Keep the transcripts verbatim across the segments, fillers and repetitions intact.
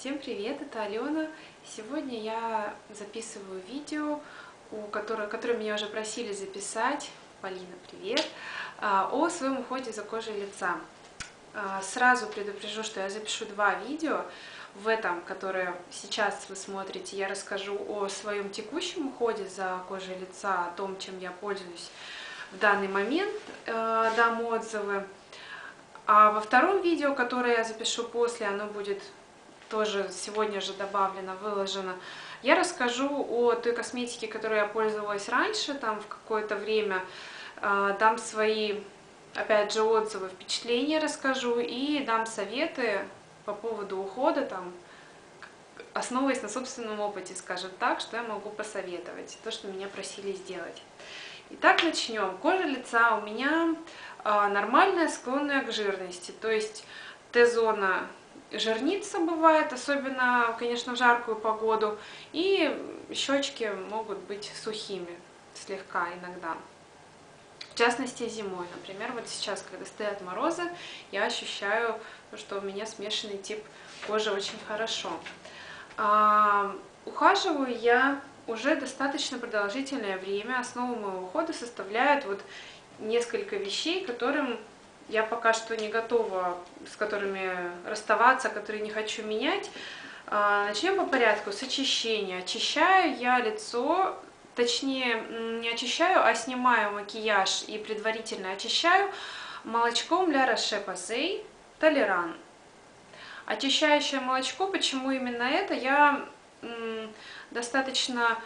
Всем привет, это Алена. Сегодня я записываю видео, у которое, которое меня уже просили записать. Полина, привет! О своем уходе за кожей лица. Сразу предупрежу, что я запишу два видео. В этом, которое сейчас вы смотрите, я расскажу о своем текущем уходе за кожей лица, о том, чем я пользуюсь в данный момент, дам отзывы. А во втором видео, которое я запишу после, оно будет тоже сегодня же добавлено, выложено, я расскажу о той косметике, которой я пользовалась раньше, там в какое-то время, дам свои, опять же, отзывы, впечатления расскажу и дам советы по поводу ухода, там, основываясь на собственном опыте, скажем так, что я могу посоветовать, то, что меня просили сделать. Итак, начнем. Кожа лица у меня нормальная, склонная к жирности, то есть Т-зона жирнится бывает, особенно, конечно, в жаркую погоду, и щечки могут быть сухими слегка иногда. В частности, зимой, например, вот сейчас, когда стоят морозы, я ощущаю, что у меня смешанный тип кожи очень хорошо. А, ухаживаю я уже достаточно продолжительное время. Основу моего ухода составляют вот несколько вещей, которым я пока что не готова, с которыми расставаться, которые не хочу менять. Начнем по порядку с очищения. Очищаю я лицо, точнее не очищаю, а снимаю макияж и предварительно очищаю молочком La Roche-Posay Толеран. Очищающее молочко, почему именно это? Я достаточно,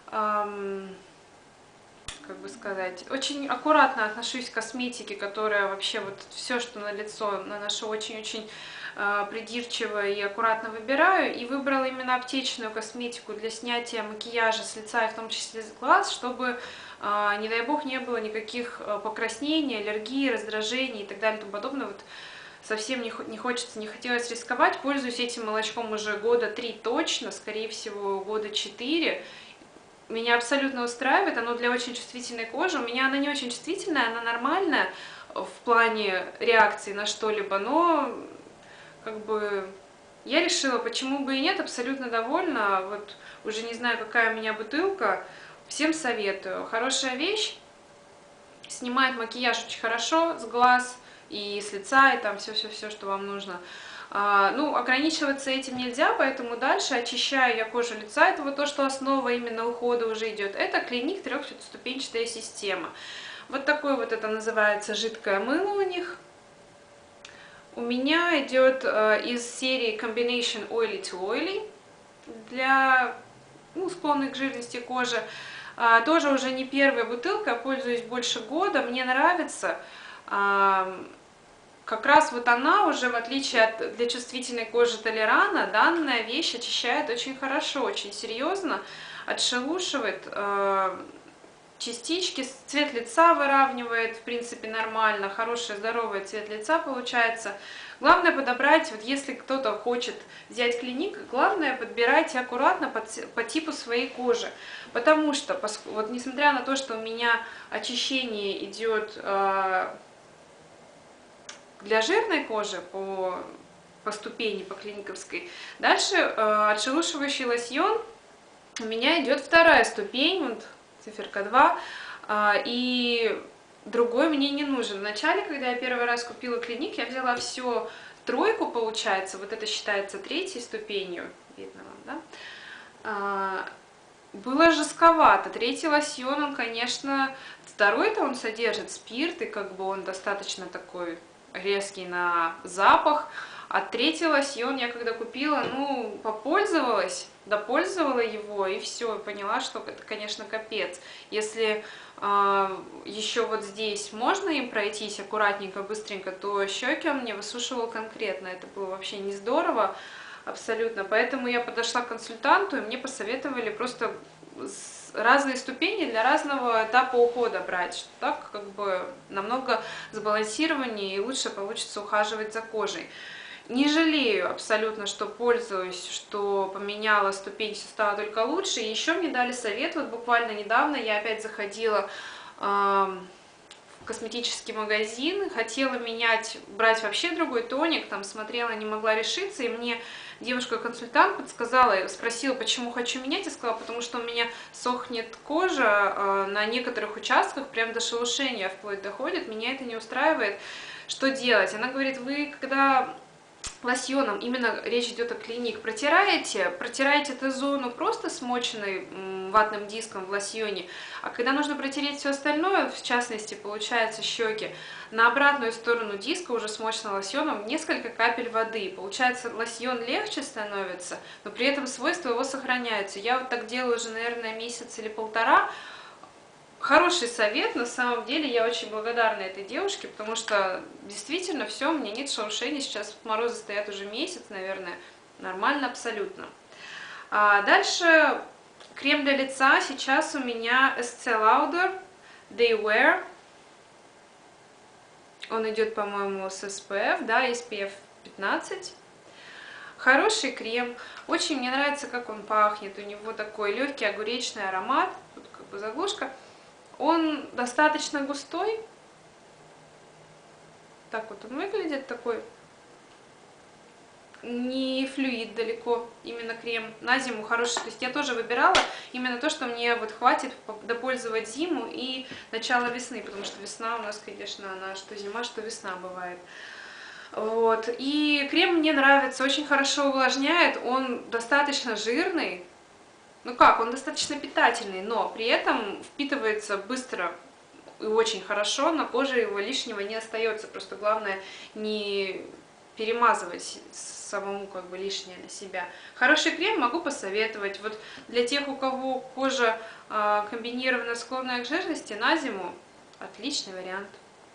как бы сказать, очень аккуратно отношусь к косметике, которая вообще вот все, что на лицо наношу, очень-очень э, придирчиво и аккуратно выбираю. И выбрала именно аптечную косметику для снятия макияжа с лица, и в том числе с глаз, чтобы, э, не дай бог, не было никаких покраснений, аллергии, раздражений и так далее и тому подобное. Вот совсем не, не хочется, не хотелось рисковать. Пользуюсь этим молочком уже года три точно, скорее всего, года четыре. Меня абсолютно устраивает, оно для очень чувствительной кожи. У меня она не очень чувствительная, она нормальная в плане реакции на что-либо, но как бы я решила, почему бы и нет, абсолютно довольна. Вот уже не знаю, какая у меня бутылка, всем советую. Хорошая вещь, снимает макияж очень хорошо с глаз и с лица, и там все-все-все, что вам нужно. Ну, ограничиваться этим нельзя, поэтому дальше очищаю я кожу лица. Это вот то, что основа именно ухода уже идет. Это Клиник трехступенчатая система. Вот такое вот это называется жидкое мыло у них. У меня идет из серии Combination Oily to Oily для, ну, склонной к жирности кожи. Тоже уже не первая бутылка, пользуюсь больше года, мне нравится. Как раз вот она уже, в отличие от для чувствительной кожи Толерана, данная вещь очищает очень хорошо, очень серьезно, отшелушивает э, частички, цвет лица выравнивает, в принципе, нормально, хороший, здоровый цвет лица получается. Главное подобрать, вот если кто-то хочет взять Клиник, главное подбирайте аккуратно по, по типу своей кожи, потому что, вот несмотря на то, что у меня очищение идет э, для жирной кожи по, по ступени, по клиниковской. Дальше э, отшелушивающий лосьон у меня идет вторая ступень, вот циферка два, э, и другой мне не нужен. Вначале, когда я первый раз купила Клиник, я взяла все тройку, получается, вот это считается третьей ступенью, видно вам, да? Э, было жестковато. Третий лосьон, он, конечно, второй-то он содержит спирт, и как бы он достаточно такой резкий на запах. А третий лосьон я когда купила, ну, попользовалась, допользовала его, и все, поняла, что это, конечно, капец. Если э, еще вот здесь можно им пройтись аккуратненько, быстренько, то щеки он мне высушивал конкретно. Это было вообще не здорово, абсолютно. Поэтому я подошла к консультанту, и мне посоветовали просто разные ступени для разного этапа ухода брать, что так как бы намного сбалансированнее и лучше получится ухаживать за кожей. Не жалею абсолютно, что пользуюсь, что поменяла ступень, все стало только лучше. И еще мне дали совет, вот буквально недавно я опять заходила э, в косметический магазин, хотела менять, брать вообще другой тоник, там смотрела, не могла решиться, и мне девушка-консультант подсказала, спросила, почему хочу менять, и сказала, потому что у меня сохнет кожа на некоторых участках, прям до шелушения вплоть доходит, меня это не устраивает, что делать? Она говорит, вы когда лосьоном, именно речь идет о клиник, протираете, протираете эту зону просто смоченной ватным диском в лосьоне, а когда нужно протереть все остальное, в частности, получается щеки, на обратную сторону диска, уже смоченным лосьоном, несколько капель воды. Получается, лосьон легче становится, но при этом свойства его сохраняются. Я вот так делаю уже, наверное, месяц или полтора. Хороший совет, на самом деле, я очень благодарна этой девушке, потому что действительно все, у меня нет шелушений, сейчас морозы стоят уже месяц, наверное, нормально абсолютно. А дальше крем для лица, сейчас у меня Estée Lauder Day Wear, он идет, по-моему, с эс пи эф, да, эс пи эф пятнадцать. Хороший крем, очень мне нравится, как он пахнет, у него такой легкий огуречный аромат, тут как бы заглушка. Он достаточно густой, так вот он выглядит, такой не флюид далеко, именно крем на зиму хороший. То есть я тоже выбирала именно то, что мне вот хватит допользовать зиму и начало весны, потому что весна у нас, конечно, она что зима, что весна бывает. Вот. И крем мне нравится, очень хорошо увлажняет, он достаточно жирный. Ну как, он достаточно питательный, но при этом впитывается быстро и очень хорошо, на коже его лишнего не остается. Просто главное не перемазывать самому как бы лишнее на себя. Хороший крем могу посоветовать. Вот для тех, у кого кожа э, комбинированно склонная к жирности, на зиму отличный вариант.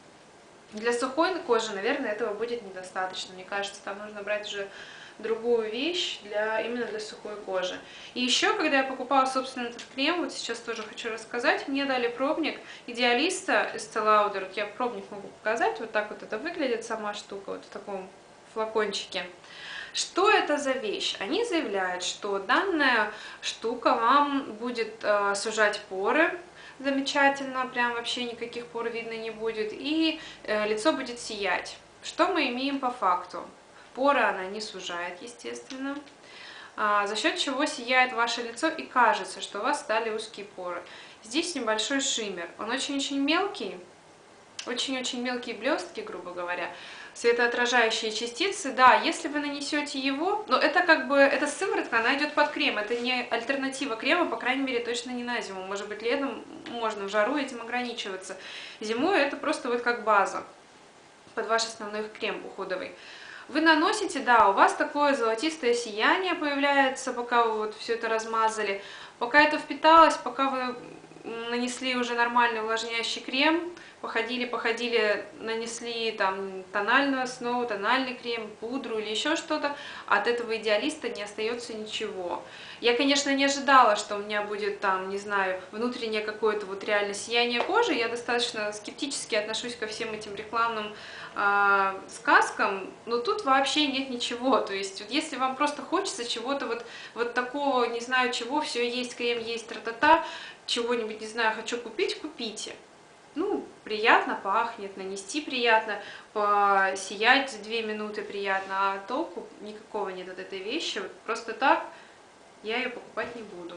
Для сухой кожи, наверное, этого будет недостаточно. Мне кажется, там нужно брать уже другую вещь для, именно для сухой кожи. И еще, когда я покупала, собственно, этот крем, вот сейчас тоже хочу рассказать, мне дали пробник Идеалиста Estée Lauder. Вот я пробник могу показать, вот так вот это выглядит сама штука, вот в таком флакончике. Что это за вещь? Они заявляют, что данная штука вам будет э, сужать поры, замечательно, прям вообще никаких пор видно не будет, и э, лицо будет сиять. Что мы имеем по факту? Поры она не сужает, естественно, а, за счет чего сияет ваше лицо и кажется, что у вас стали узкие поры. Здесь небольшой шиммер, он очень-очень мелкий, очень-очень мелкие блестки, грубо говоря, светоотражающие частицы. Да, если вы нанесете его, но это как бы, эта сыворотка, она идет под крем, это не альтернатива крема, по крайней мере, точно не на зиму. Может быть, летом можно в жару этим ограничиваться. Зимой это просто вот как база под ваш основной крем уходовый. Вы наносите, да, у вас такое золотистое сияние появляется, пока вы вот все это размазали. Пока это впиталось, пока вы нанесли уже нормальный увлажняющий крем, походили, походили, нанесли там тональную основу, тональный крем, пудру или еще что-то, от этого идеалиста не остается ничего. Я, конечно, не ожидала, что у меня будет там, не знаю, внутреннее какое-то вот реально сияние кожи. Я достаточно скептически отношусь ко всем этим рекламным э, сказкам, но тут вообще нет ничего. То есть, вот если вам просто хочется чего-то вот, вот такого, не знаю чего, все есть, крем есть, тра-та-та, чего-нибудь, не знаю, хочу купить, купите. Ну, приятно пахнет, нанести приятно, посиять за две минуты приятно, а толку никакого нет от этой вещи. Вот просто так я ее покупать не буду.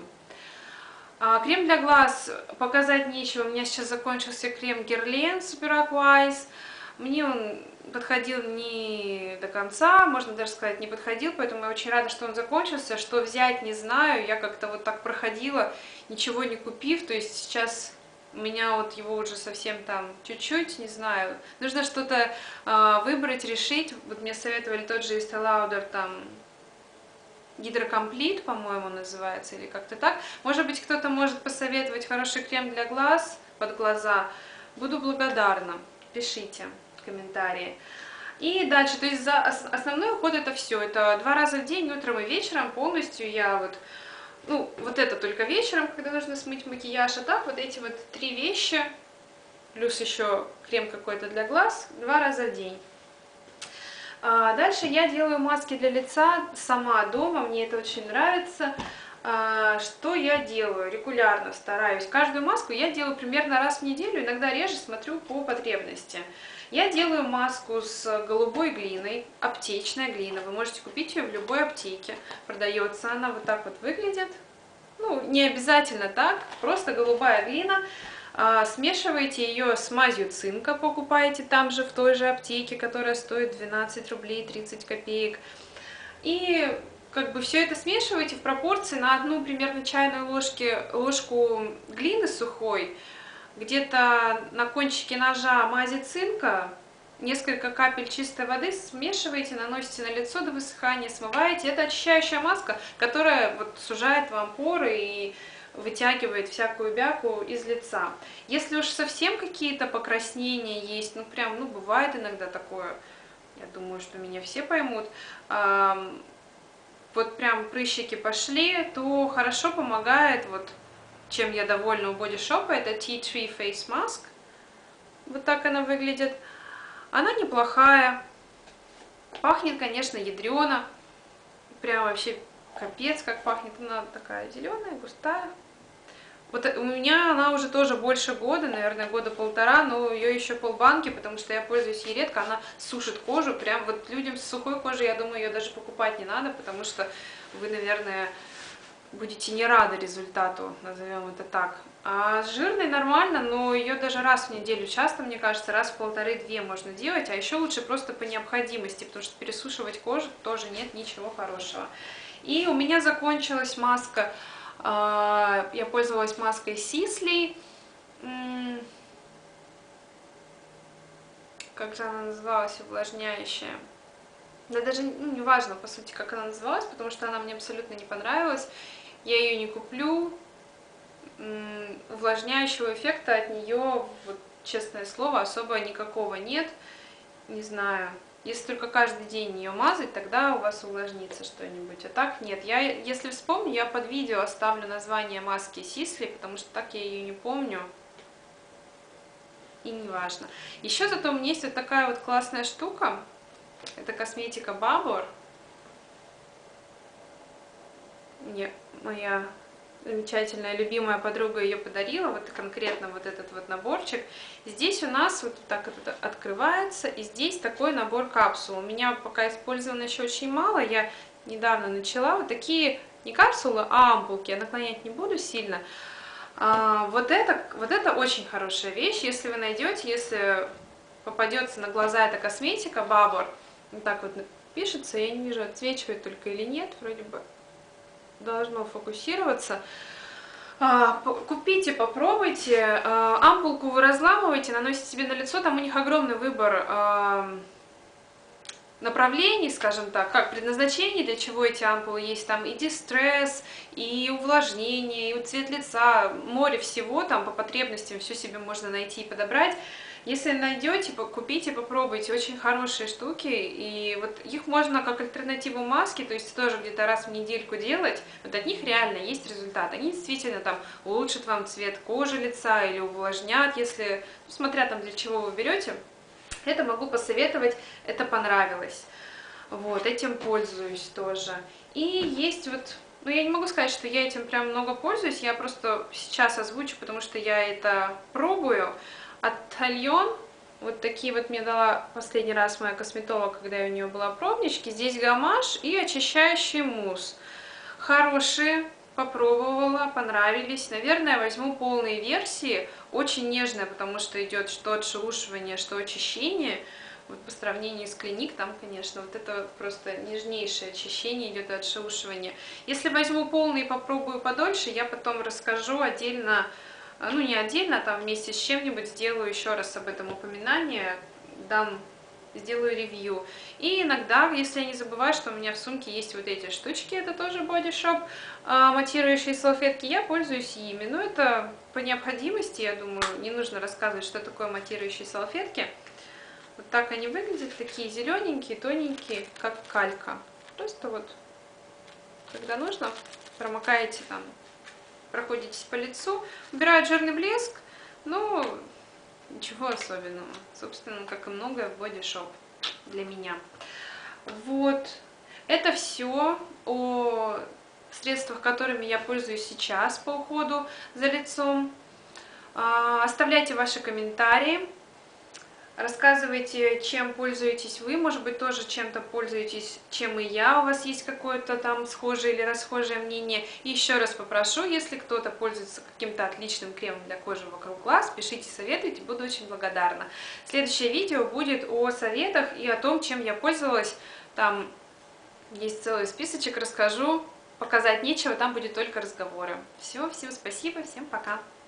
А, крем для глаз показать нечего. У меня сейчас закончился крем Guerlain Super Aqueous. Мне он подходил не до конца, можно даже сказать, не подходил, поэтому я очень рада, что он закончился. Что взять, не знаю, я как-то вот так проходила, ничего не купив, то есть сейчас у меня вот его уже совсем там чуть-чуть, не знаю, нужно что-то э, выбрать, решить. Вот мне советовали тот же Estée Lauder, там, Гидрокомплит, по-моему, называется, или как-то так. Может быть, кто-то может посоветовать хороший крем для глаз, под глаза. Буду благодарна, пишите в комментарии. И дальше, то есть за основной уход это все, это два раза в день, утром и вечером полностью я вот, ну, вот это только вечером, когда нужно смыть макияж, а так вот эти вот три вещи, плюс еще крем какой-то для глаз, два раза в день. А дальше я делаю маски для лица сама дома, мне это очень нравится. А, Что я делаю? Регулярно стараюсь. Каждую маску я делаю примерно раз в неделю, иногда реже, смотрю по потребности. Я делаю маску с голубой глиной, аптечная глина. Вы можете купить ее в любой аптеке. Продается она вот так вот выглядит. Ну, не обязательно так, просто голубая глина. А, смешиваете ее с мазью цинка, покупаете там же в той же аптеке, которая стоит двенадцать рублей тридцать копеек. И как бы все это смешиваете в пропорции на одну примерно чайную ложки, ложку глины сухой, где-то на кончике ножа мази цинка, несколько капель чистой воды смешиваете, наносите на лицо до высыхания, смываете. Это очищающая маска, которая вот сужает вам поры и вытягивает всякую бяку из лица. Если уж совсем какие-то покраснения есть, ну прям, ну бывает иногда такое, я думаю, что меня все поймут, вот прям прыщики пошли, то хорошо помогает, вот чем я довольна у Body Shop, это Tea Tree Face Mask. Вот так она выглядит. Она неплохая. Пахнет, конечно, ядрено. Прям вообще капец, как пахнет. Она такая зеленая, густая. Вот у меня она уже тоже больше года, наверное, года полтора, но ее еще полбанки, потому что я пользуюсь ей редко, она сушит кожу, прям вот людям с сухой кожей, я думаю, ее даже покупать не надо, потому что вы, наверное, будете не рады результату, назовем это так. А с жирной нормально, но ее даже раз в неделю, часто, мне кажется, раз в полторы-две можно делать, а еще лучше просто по необходимости, потому что пересушивать кожу тоже нет ничего хорошего. И у меня закончилась маска. Я пользовалась маской Sisley. Как же она называлась, увлажняющая? Да даже ну, не важно, по сути, как она называлась, потому что она мне абсолютно не понравилась. Я ее не куплю. Увлажняющего эффекта от нее, вот, честное слово, особо никакого нет. Не знаю. Если только каждый день ее мазать, тогда у вас увлажнится что-нибудь. А так нет. Я, если вспомню, я под видео оставлю название маски Sisley, потому что так я ее не помню. И не важно. Еще зато у меня есть вот такая вот классная штука. Это косметика Babor. Мне моя замечательная, любимая подруга ее подарила, вот конкретно вот этот вот наборчик. Здесь у нас вот так это открывается, и здесь такой набор капсул. У меня пока использовано еще очень мало, я недавно начала. Вот такие не капсулы, а ампулки, я наклонять не буду сильно. А, вот, это, вот это очень хорошая вещь, если вы найдете, если попадется на глаза эта косметика Babor, вот так вот пишется, я не вижу, отсвечивает только или нет, вроде бы должно фокусироваться. Купите, попробуйте. Ампулку вы разламываете, наносите себе на лицо, там у них огромный выбор направлений, скажем так, как предназначение, для чего эти ампулы есть, там и дистресс, и увлажнение, и цвет лица, море всего, там по потребностям все себе можно найти и подобрать. Если найдете, купите, попробуйте, очень хорошие штуки, и вот их можно как альтернативу маске, то есть тоже где-то раз в недельку делать, вот от них реально есть результат, они действительно там улучшат вам цвет кожи лица или увлажнят, если, ну, смотря там для чего вы берете, это могу посоветовать, это понравилось, вот, этим пользуюсь тоже. И есть вот, ну я не могу сказать, что я этим прям много пользуюсь, я просто сейчас озвучу, потому что я это пробую. От Halion, вот такие вот мне дала последний раз моя косметолог, когда я у нее была пробнички. Здесь гамаш и очищающий мусс. Хорошие, попробовала, понравились. Наверное, возьму полные версии. Очень нежная, потому что идет что отшелушивание, что очищение. Вот по сравнению с Клиник, там, конечно, вот это просто нежнейшее очищение идет и отшелушивание. Если возьму полные и попробую подольше, я потом расскажу отдельно. Ну, не отдельно, а там вместе с чем-нибудь сделаю еще раз об этом упоминание, дам, сделаю ревью. И иногда, если я не забываю, что у меня в сумке есть вот эти штучки, это тоже Body Shop, матирующие салфетки, я пользуюсь ими. Но это по необходимости, я думаю, не нужно рассказывать, что такое матирующие салфетки. Вот так они выглядят, такие зелененькие, тоненькие, как калька. Просто вот, когда нужно, промокаете там, проходитесь по лицу, убирают жирный блеск, ну, ничего особенного. Собственно, как и многое в Body Shop для меня. Вот. Это все о средствах, которыми я пользуюсь сейчас по уходу за лицом. Оставляйте ваши комментарии. Рассказывайте, чем пользуетесь вы, может быть, тоже чем-то пользуетесь, чем и я, у вас есть какое-то там схожее или расхожее мнение. И еще раз попрошу, если кто-то пользуется каким-то отличным кремом для кожи вокруг глаз, пишите, советуйте, буду очень благодарна. Следующее видео будет о советах и о том, чем я пользовалась. Там есть целый списочек, расскажу, показать нечего, там будет только разговоры. Все, всем спасибо, всем пока.